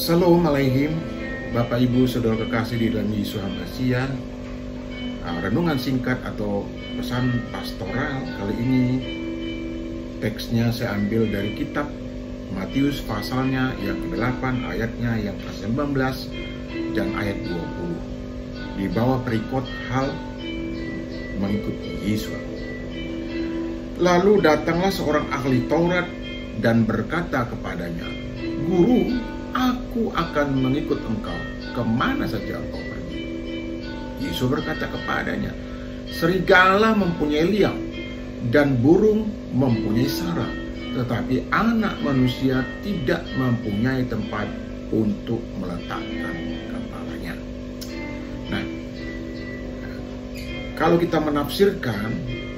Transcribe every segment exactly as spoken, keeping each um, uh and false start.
Shalom Aleihim, Bapak Ibu Saudara kekasih di dalam Yesus Hamasiah. Renungan singkat atau pesan pastoral kali ini, teksnya saya ambil dari kitab Matius pasalnya yang kedelapan, ayatnya yang ke sembilan belas dan ayat dua puluh. Di bawah perikot hal mengikuti Yesus. Lalu datanglah seorang ahli Taurat dan berkata kepadanya, "Guru, aku akan mengikut engkau kemana saja engkau pergi." Yesus berkata kepadanya, "Serigala mempunyai liang dan burung mempunyai sarang, tetapi anak manusia tidak mempunyai tempat untuk meletakkan kepalanya." Nah, kalau kita menafsirkan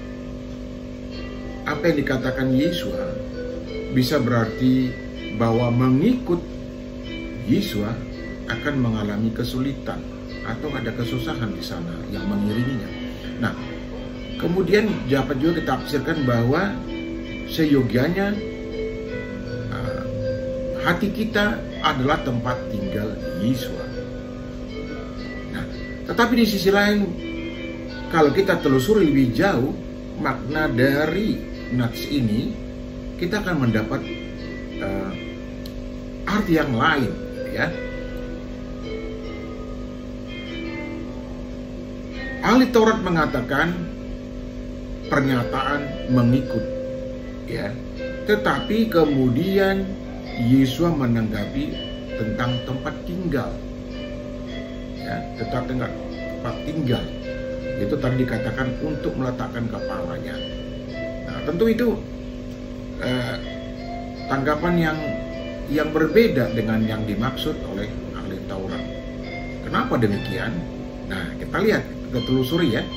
apa yang dikatakan Yesus, bisa berarti bahwa mengikut Yesus akan mengalami kesulitan atau ada kesusahan di sana yang mengiringinya. Nah, kemudian dapat juga kita tafsirkan bahwa seyogianya uh, hati kita adalah tempat tinggal Yesus. Nah, tetapi di sisi lain, kalau kita telusuri lebih jauh makna dari nats ini, kita akan mendapat uh, arti yang lain, ya. Ahli Taurat mengatakan pernyataan mengikut, ya. Tetapi kemudian Yesus menanggapi tentang tempat tinggal, ya, tetap dengan tempat tinggal. Itu tadi dikatakan untuk meletakkan kepalanya. Nah, tentu itu eh, tanggapan yang yang berbeda dengan yang dimaksud oleh ahli Taurat. Kenapa demikian? Nah, kita lihat, kita telusuri ya.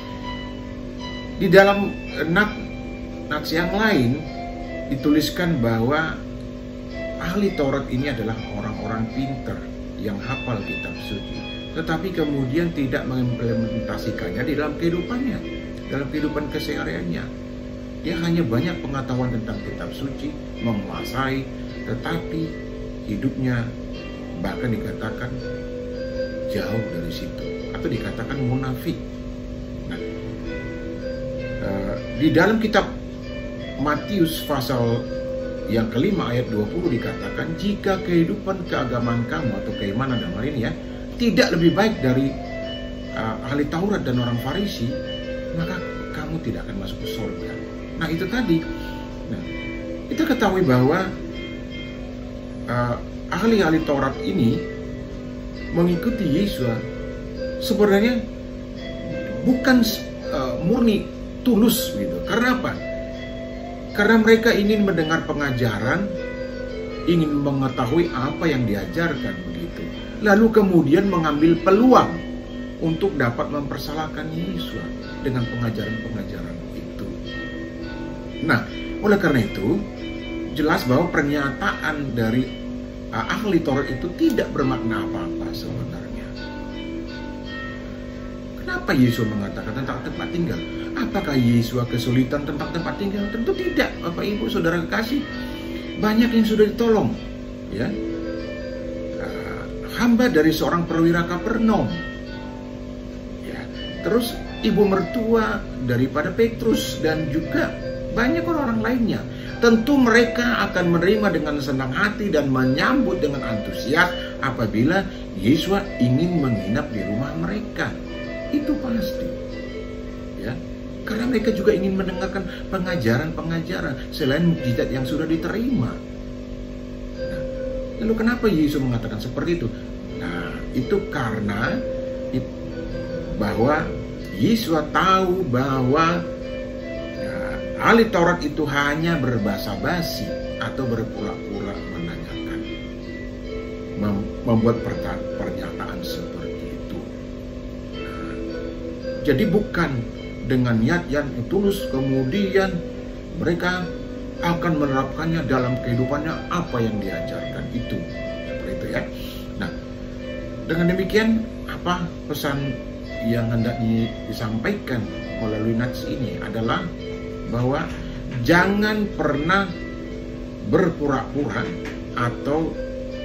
Di dalam nat nats yang lain dituliskan bahwa ahli Taurat ini adalah orang-orang pintar yang hafal kitab suci, tetapi kemudian tidak mengimplementasikannya di dalam kehidupannya, dalam kehidupan kesehariannya. Dia hanya banyak pengetahuan tentang kitab suci, menguasai, tetapi hidupnya bahkan dikatakan jauh dari situ, atau dikatakan munafik. Nah, uh, di dalam kitab Matius pasal yang kelima ayat dua puluh dikatakan, "Jika kehidupan keagamaan kamu," atau keimanan dalam hal ini ya, "tidak lebih baik dari uh, ahli Taurat dan orang Farisi, maka kamu tidak akan masuk ke surga." Nah, itu tadi. Nah, kita ketahui bahwa uh, ahli-ahli Taurat ini mengikuti Yesus sebenarnya bukan uh, murni tulus gitu. Karena apa? Karena mereka ingin mendengar pengajaran, ingin mengetahui apa yang diajarkan begitu. Lalu kemudian mengambil peluang untuk dapat mempersalahkan Yesus dengan pengajaran-pengajaran itu. Nah, oleh karena itu, jelas bahwa pernyataan dari uh, ahli Taurat itu tidak bermakna apa-apa sebenarnya. Kenapa Yesus mengatakan tentang tempat tinggal? Apakah Yesus kesulitan tentang tempat tinggal? Tentu tidak, Bapak Ibu Saudara kekasih. Banyak yang sudah ditolong, ya. Uh, hamba dari seorang perwira Kapernaum, ya. Terus ibu mertua daripada Petrus dan juga banyak orang-orang lainnya. Tentu mereka akan menerima dengan senang hati dan menyambut dengan antusias apabila Yesus ingin menginap di rumah mereka. Itu pasti, ya. Karena mereka juga ingin mendengarkan pengajaran-pengajaran selain mukjizat yang sudah diterima. Nah, lalu kenapa Yesus mengatakan seperti itu? Nah, itu karena bahwa Yesus tahu bahwa ahli Taurat itu hanya berbahasa basi atau berpura-pura menanyakan, mem membuat pernyataan seperti itu. Nah, jadi bukan dengan niat yang tulus kemudian mereka akan menerapkannya dalam kehidupannya apa yang diajarkan itu. Seperti itu ya. Nah, dengan demikian apa pesan yang hendak disampaikan melalui nats ini adalah bahwa jangan pernah berpura-pura atau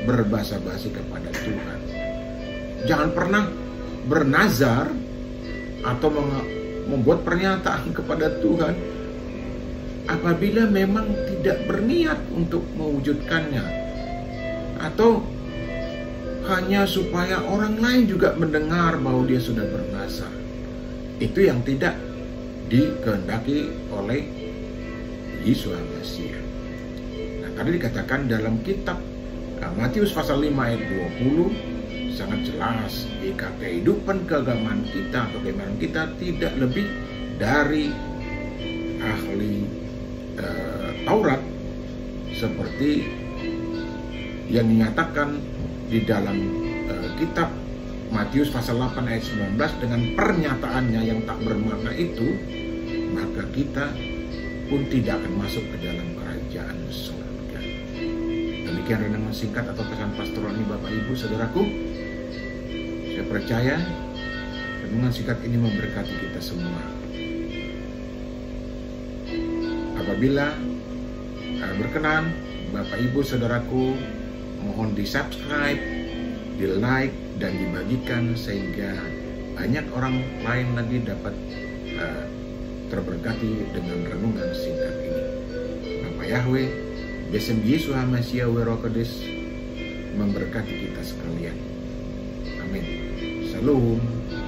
berbasa-basi kepada Tuhan. Jangan pernah bernazar atau membuat pernyataan kepada Tuhan apabila memang tidak berniat untuk mewujudkannya, atau hanya supaya orang lain juga mendengar bahwa dia sudah bernazar. Itu yang tidak dikehendaki oleh Yesus Mesih. Nah, tadi dikatakan dalam kitab Matius pasal lima ayat dua puluh sangat jelas, jika kehidupan keagamaan kita atau keimanan kita tidak lebih dari ahli uh, Taurat seperti yang dinyatakan di dalam uh, kitab Matius pasal delapan ayat sembilan belas dengan pernyataannya yang tak bermakna itu, maka kita pun tidak akan masuk ke dalam kerajaan surga. Demikian renungan singkat atau pesan pastoral ini Bapak Ibu Saudaraku. Saya percaya renungan singkat ini memberkati kita semua. Apabila uh, berkenan Bapak Ibu Saudaraku, mohon di subscribe, di like, dan dibagikan sehingga banyak orang lain lagi dapat uh, terberkati dengan renungan singkat ini. Bapak Yahweh, Besem Yesus HaMashiach Werokodes memberkati kita sekalian. Amin. Shalom.